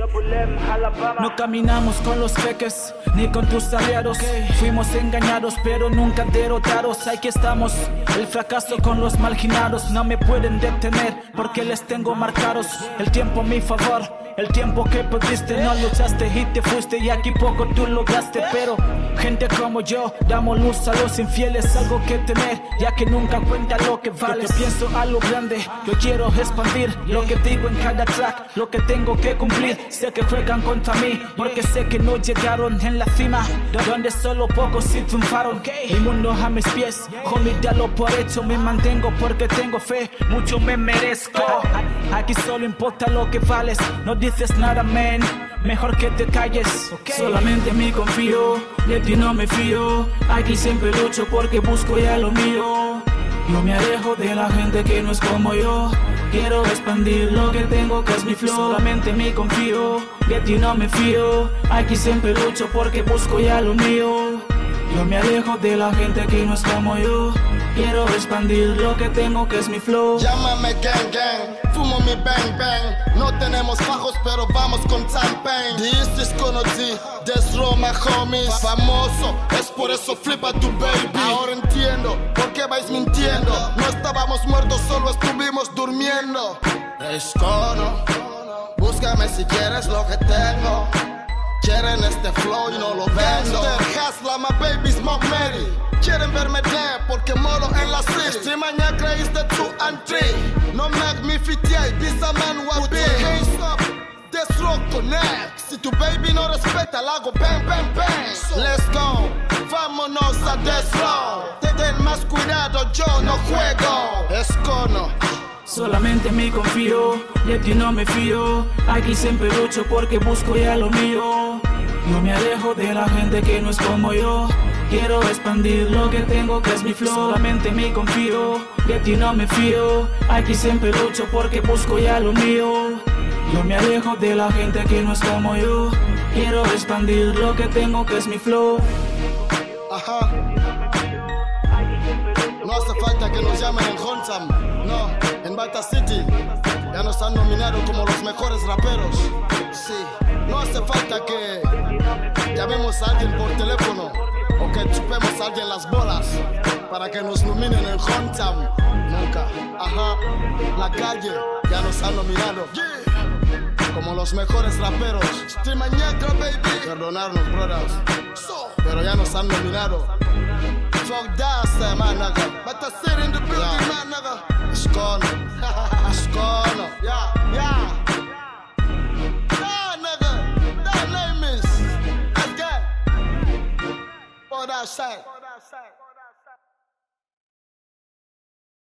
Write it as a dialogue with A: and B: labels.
A: No caminamos con los peques, ni con tus aliados. Fuimos engañados, pero nunca derrotados. Aquí estamos, el fracaso con los marginados. No me pueden detener, porque les tengo marcados. El tiempo a mi favor, el tiempo que perdiste. No luchaste y te fuiste, y aquí poco tú lograste. Pero gente como yo, damos luz a los infieles. Algo que temer, ya que nunca cuenta lo que vale. Yo pienso a lo grande, yo quiero expandir lo que digo en cada track, lo que tengo que cumplir. Sé que juegan contra mí, porque sé que no llegaron en la cima, donde solo pocos sí triunfaron. Mi mundo a mis pies, homie, dalo por hecho. Me mantengo porque tengo fe, mucho me merezco. Aquí solo importa lo que vales, no dices nada, man, mejor que te calles. Solamente en mí confío, de ti no me fío. Aquí siempre lucho porque busco ya lo mío. Yo me alejo de la gente que no es como yo. Quiero expandir lo que tengo, que es mi flow. Solamente en mí confío, de ti no me fío. Aquí siempre lucho porque busco ya lo mío. Yo me alejo de la gente que no es como yo. Quiero expandir lo que tengo, que es mi flow.
B: Llámame gang gang, fumo mi bang bang. No tenemos bajos pero vamos con champagne. This is gonna be, this Roma homies. Famoso, es por eso flipa tu baby. Ahora entiendo, por qué vais mintiendo. No estábamos muertos, solo estuvimos durmiendo. Es cono, búscame si quieres lo que tengo. Quieren este flow y no lo vendo. Hasla, my baby smoke Mary. Quieren verme de porque moro en la city. Este mañana creíste 2 and 3. No make me fit yeah, this a man what big. Hands up, this rock connect. Si tu baby no respeta, la hago bang bang bang. Let's go, vámonos a this flow. Ten más cuidado, yo no juego. Es cono.
A: Solamente en mí confío, de ti no me fío. Aquí siempre lucho porque busco ya lo mío. Yo me alejo de la gente que no es como yo. Quiero expandir lo que tengo, que es mi flow. Solamente en mí confío, de ti no me fío. Aquí siempre lucho porque busco ya lo mío. Yo me alejo de la gente que no es como yo. Quiero expandir lo que tengo, que es mi flow.
B: Ajá. No hace falta que nos llamen en Hometown, no, en Bata City ya nos han nominado como los mejores raperos. Sí, no hace falta que llamemos a alguien por teléfono o que chupemos a alguien las bolas para que nos nominen en Hometown. Nunca, ajá, la calle ya nos ha nominado como los mejores raperos. Perdonarnos, brothers, pero ya nos han nominado. Fuck that, man, nigga. But I sit in the building, man, nigga. It's gone. It's gone. Yeah, yeah. Yeah, nigga. That name is. Let's get. For that side.